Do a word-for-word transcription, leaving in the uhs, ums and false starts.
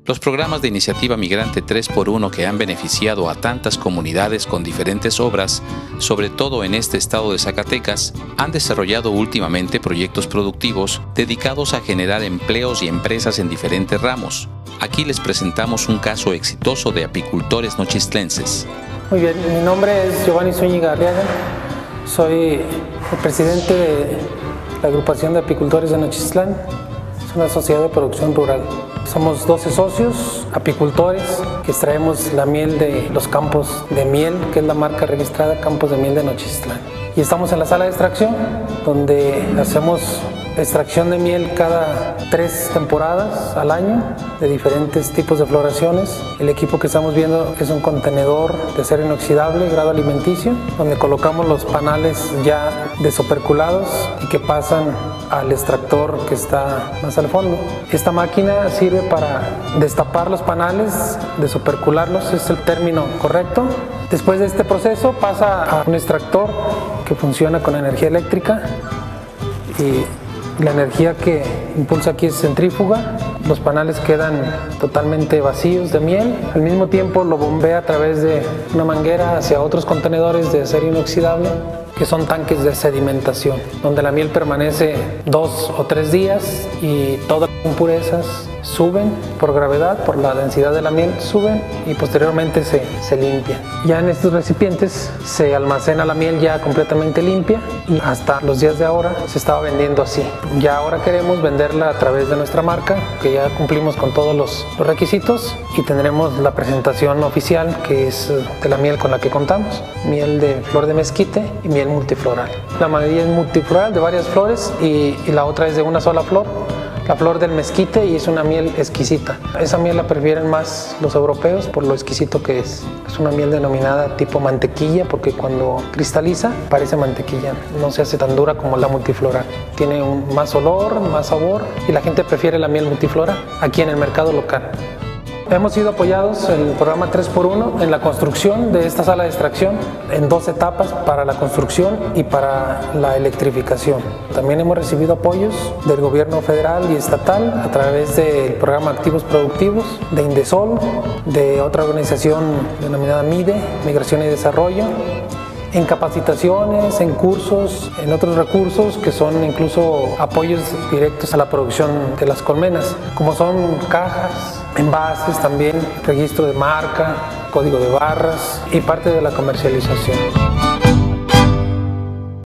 Los programas de Iniciativa Migrante tres por uno que han beneficiado a tantas comunidades con diferentes obras, sobre todo en este estado de Zacatecas, han desarrollado últimamente proyectos productivos dedicados a generar empleos y empresas en diferentes ramos. Aquí les presentamos un caso exitoso de apicultores nochistlenses. Muy bien, mi nombre es Giovanni Zúñiga Arriaga, soy el presidente de la agrupación de apicultores de Nochistlán. Es una sociedad de producción rural. Somos doce socios, apicultores, que extraemos la miel de los campos de miel, que es la marca registrada Campos de Miel de Nochistlán. Y estamos en la sala de extracción, donde hacemos extracción de miel cada tres temporadas al año, de diferentes tipos de floraciones. El equipo que estamos viendo es un contenedor de acero inoxidable, grado alimenticio, donde colocamos los panales ya desoperculados y que pasan al extractor que está más al fondo. Esta máquina sirve para destapar los panales, desopercularlos, es el término correcto. Después de este proceso pasa a un extractor que funciona con energía eléctrica y la energía que impulsa aquí es centrífuga. Los panales quedan totalmente vacíos de miel. Al mismo tiempo lo bombea a través de una manguera hacia otros contenedores de acero inoxidable, que son tanques de sedimentación, donde la miel permanece dos o tres días y todas las impurezas suben por gravedad, por la densidad de la miel, suben y posteriormente se, se limpian. Ya en estos recipientes se almacena la miel ya completamente limpia y hasta los días de ahora se estaba vendiendo así. Ya ahora queremos venderla a través de nuestra marca, que ya cumplimos con todos los, los requisitos y tendremos la presentación oficial, que es de la miel con la que contamos, miel de flor de mezquite y miel multifloral. La mayoría es multifloral de varias flores y, y la otra es de una sola flor, la flor del mezquite, y es una miel exquisita. Esa miel la prefieren más los europeos por lo exquisito que es. Es una miel denominada tipo mantequilla porque cuando cristaliza parece mantequilla, no se hace tan dura como la multifloral. Tiene un, más olor, más sabor y la gente prefiere la miel multiflora aquí en el mercado local. Hemos sido apoyados en el programa tres por uno en la construcción de esta sala de extracción en dos etapas, para la construcción y para la electrificación. También hemos recibido apoyos del gobierno federal y estatal a través del programa Activos Productivos, de Indesol, de otra organización denominada MIDE, Migración y Desarrollo, en capacitaciones, en cursos, en otros recursos que son incluso apoyos directos a la producción de las colmenas, como son cajas, envases, también registro de marca, código de barras y parte de la comercialización.